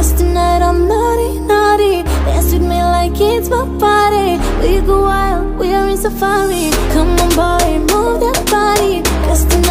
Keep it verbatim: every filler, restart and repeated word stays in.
Cause tonight I'm naughty, naughty. Dance with me like it's my party. We go wild, we are in safari. Come on boy, move that body. Cause tonight